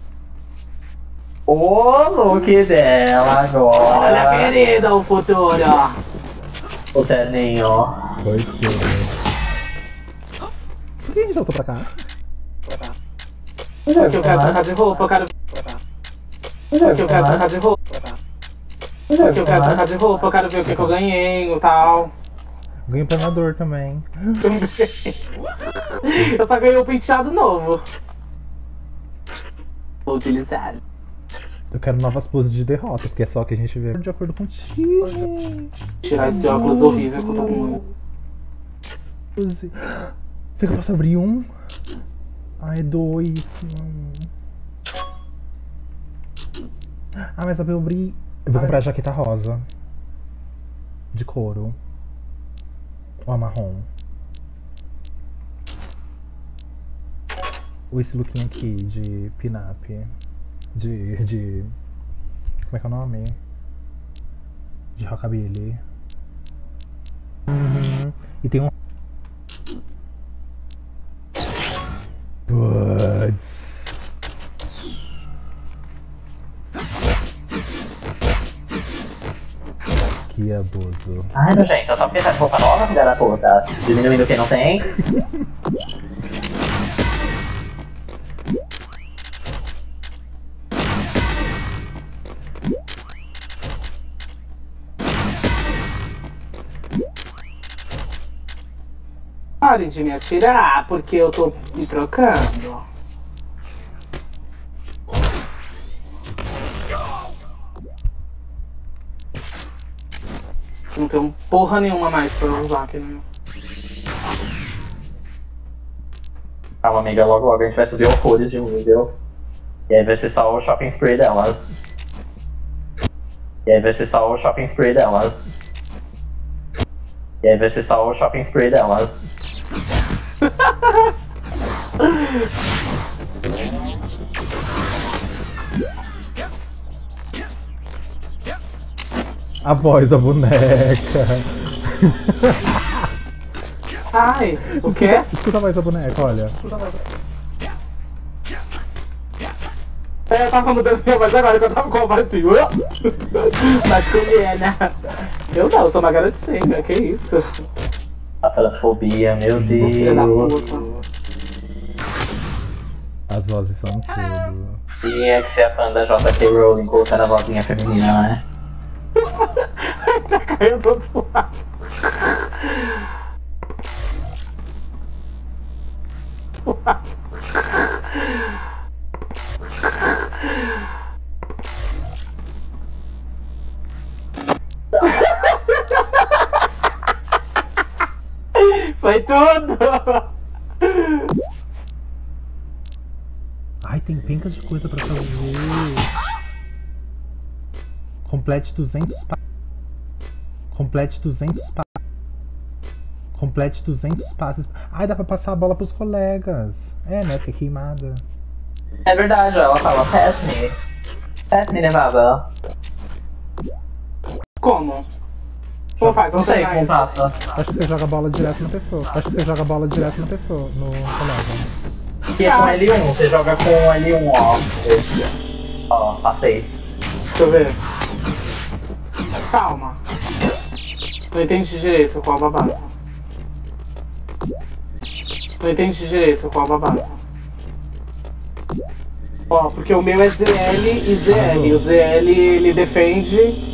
O look dela agora. Olha, querida, o futuro. O terninho. Foi tudo. Por que a gente voltou pra cá? Porque eu quero trocar de roupa, eu quero... Porque eu quero trocar de roupa. Porque eu quero trocar de roupa, eu quero ver o que, que eu ganhei e tal. Ganhei um planador também. Eu só ganhei um penteado novo. Vou utilizar. Eu quero novas poses de derrota, porque é só que a gente vê de acordo com o time. Tirar esse óculos horrível que eu tô com. Pose. Será que eu posso abrir um? Ai, dois. Não. Ah, mas dá pra eu abrir. Eu vou comprar a jaqueta rosa. De couro. Ou a marrom. Ou esse lookinho aqui de pin-up. De, de... Como é que é o nome? De rockabilly. Uhum. E tem um... Puts. Que abuso. Ai, meu gente, só porque tá de roupa nova, filha da puta. Diminuindo quem não tem. Parem de me atirar, porque eu tô me trocando. Não tem porra nenhuma mais pra usar aqui, né? Calma, amiga, logo logo a gente vai subir horrores de um nível. E aí vai ser só o shopping spree delas. E aí vai ser só o shopping spree delas. E aí vai ser só o shopping spree delas. A voz da boneca. Ai, o quê? Escuta a voz da boneca, olha. É, eu tava mudando minha voz agora que eu tava com a voz assim. Masculina. Eu não, eu sou uma garotinha, que isso? A transfobia, meu Filha da Deus. puta. As vozes são tudo. Tinha que ser a fã da J K Rowling colocando a vozinha feminina, né? Tá caindo do outro lado. Foi tudo! Ai, tem pencas de coisa pra fazer. Complete duzentos pa... Complete duzentos pa... Complete duzentos passes. Ai, dá pra passar a bola pros colegas. É, né? Porque é queimada. É verdade, ela fala pass me. Pass me, Nevada. Como? Como faz? Não Vamos sei treinar como isso. passa. Acho que você joga a bola direto na pessoa. Acho que você joga a bola direto na pessoa, no colega. Que é com L um, você joga com L um, ó. Ó, passei. Deixa eu ver. Calma. Não entendi direito qual babado. Não entendi direito qual babado. Ó, porque o meu é Z L e Z L. O Z L ele defende.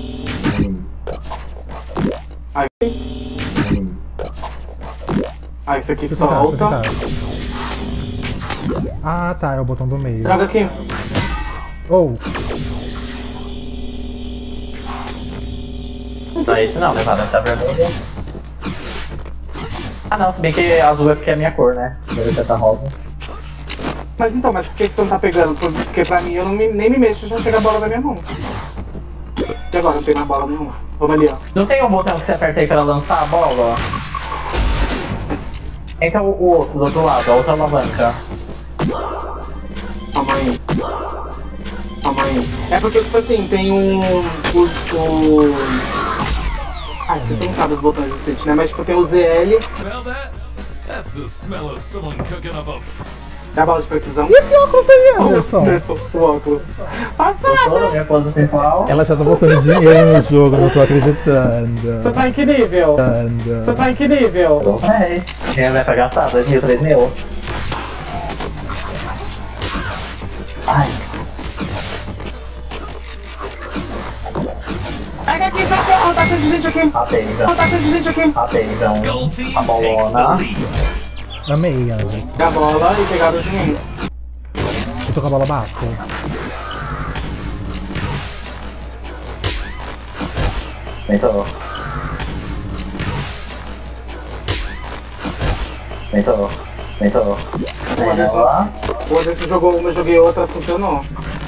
Aí. Ah, isso aqui Deixa eu tentar, solta. deixa eu tentar. Ah, tá, é o botão do meio. Joga aqui. Ou, Não é esse não, Nevada, tá vermelho. Ah não, se bem que azul é porque é a minha cor, né? Deve ser tá rosa. Mas então, mas por que você não tá pegando? Porque pra mim eu não me, nem me mexo, já chega a bola na minha mão. E agora não tem mais bola nenhuma. Vamos ali, ó. Não tem um botão que você aperta aí pra lançar a bola? Então o outro, do outro lado, a outra alavanca. Calma aí. Calma aí. É porque, tipo assim, tem um... O... o... Ai, você não sabe os botões do Switch, né? Mas, tipo, tem o Z L. Smell that? That's the smell of someone cooking up a f- É a bola de precisão. e esse óculos aí, Anderson? Anderson, o óculos. Gostou da minha pose sensual? Ela já tá botando dinheiro no jogo, não tô acreditando. Você tá em que nível? Você tá em que nível? Tô bem. Quem vai pra gastar? dois mil, três mil? Ai. Pega aqui, socorro, tá cheio de gente aqui. Matei, então. Tá cheio de gente aqui. Matei, então. Gold team A takes the bolona. lead. Amei, Anderson. Pega a bola e pegada de mim. Eu tô com a bola baixa. Tentou. Tentou. Tentou. Tentou lá. O Anderson jogou uma, eu joguei outra, funcionou.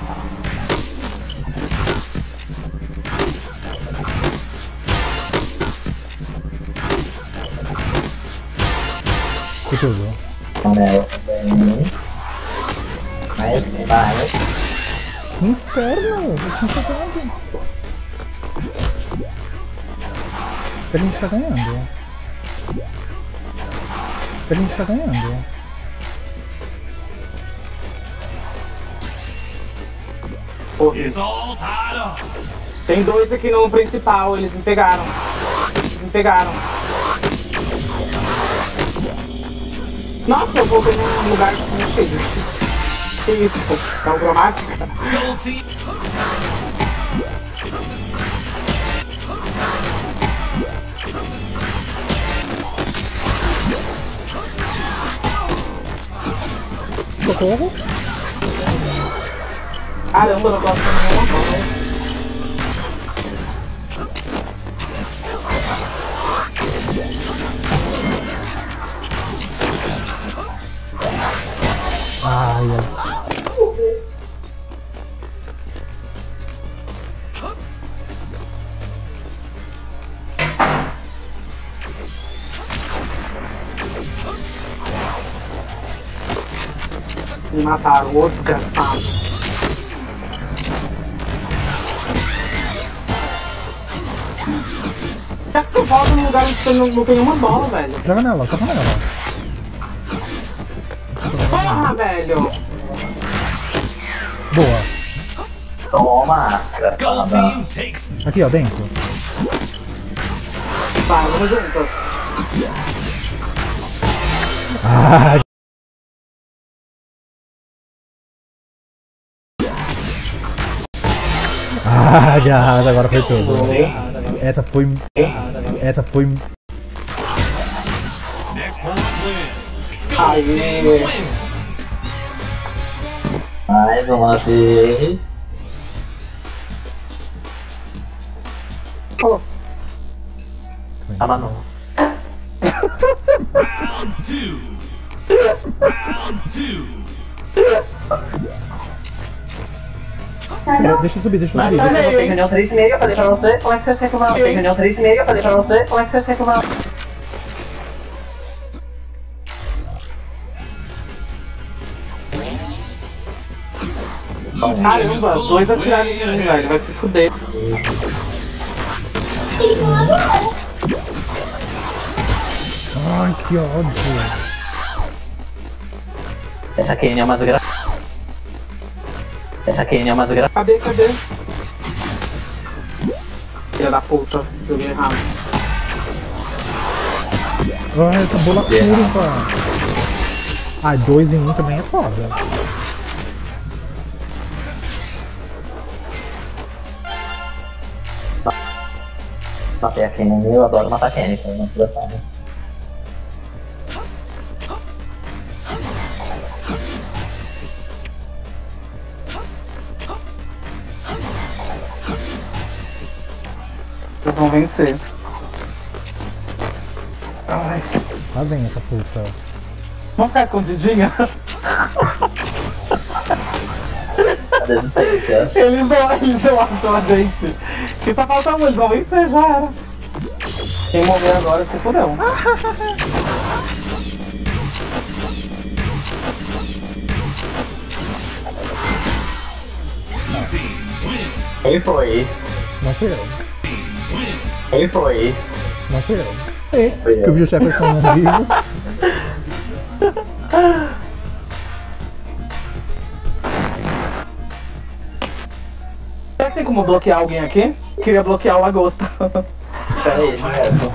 Que tudo. Anel também. Mais, mais. Que inferno! Eu tinha chegado. A gente tá ganhando. A gente tá ganhando. It's all tied up. Tem dois aqui no principal, eles me pegaram. Eles me pegaram. Nossa, eu voltei num lugar que não cheio. Que isso? É um cromática? Gold team. Socorro. Caramba, eu não gosto de nenhuma bola. Ai, ai. Me mataram, outro desgraçado. Já que você volta num lugar onde você não, não tem nenhuma bola, velho. Joga nela, joga nela. Porra, velho! Boa. Toma, Gold desgraçada. team takes. Aqui, ó, dentro. Tá, vamos juntas. Ah, ah, agarrado, agora foi tudo. Essa foi. Essa foi. Next point wins. Gold Aê. team wins. Mais uma vez. Oh, Ah, mas não. Round two. Round two. É, deixa eu subir, deixa eu Mas subir. eu tenho reunião três e meia, eu falei pra você, como é que você quer que eu vá? Eu tenho reunião três e meia, eu falei pra você, como é que você quer que eu vá? Caramba, dois atiraram em mim, velho. Vai se fuder. Ai, que ódio. Essa Kane é uma desgraça. Essa Kane é uma desgraça. Cadê, cadê? Filha da puta, joguei errado. Ai, essa bola curva. Ah, dois em um também é foda. Matei a Kane, eu adoro matar a Kane, então não precisa saber. Vocês vão vencer. Ai. Lá vem essa puta. Vamos ficar escondidinha? A desistência. Eles não, eles não acham a gente. Que só falta um, eles vão vencer, já era. Quem morrer agora se fudeu. Blue team win. Quem foi? Não fui eu. Win. Quem foi? Não fui eu. É, Foi que eu. eu vi o Jefferson ao vivo. Será que tem como bloquear alguém aqui? Queria bloquear o Lagosta. Pera aí, direto.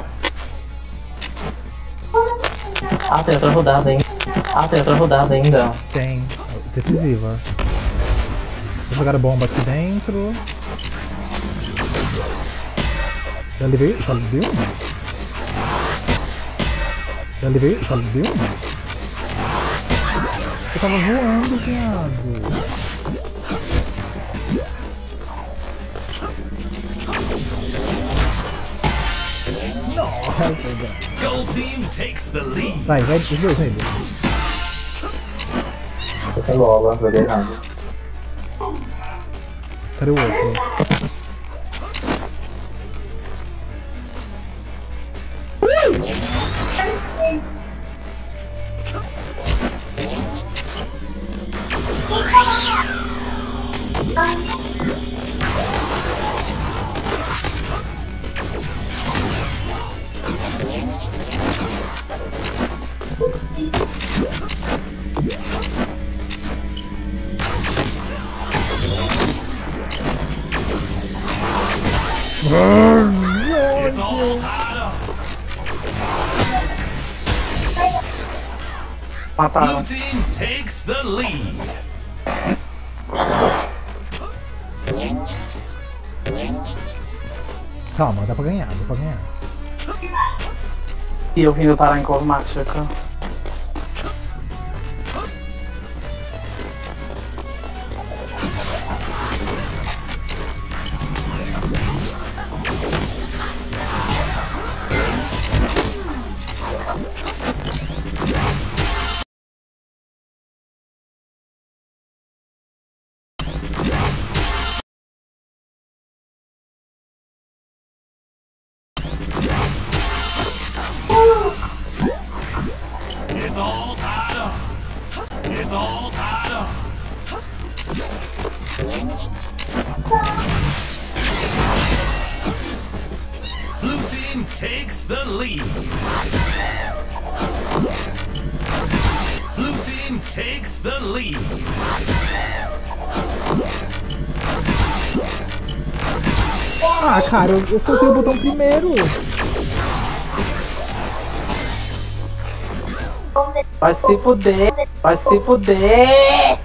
Ah, tem outra rodada ainda. Ah, tem outra rodada ainda. Tem. Decisiva. Vou jogar a bomba aqui dentro. Já levei? Já levei uma? Já levei? Já levei uma? Eu tava voando, viado. Gold team takes the lead. Vai, vai, os dois nele. Tô sem bola, joguei errado. Cadê o outro? It's all tied up. Mataram. Blue team takes the lead. Calma, dá pra ganhar, dá pra ganhar. E eu vindo parar em Cosmática. It's all tied up. It's all tied up. Blue team takes the lead. Blue team takes the lead. Ah, cara, eu, eu soltei o botão primeiro. Vai se fuder. Vai se fuder.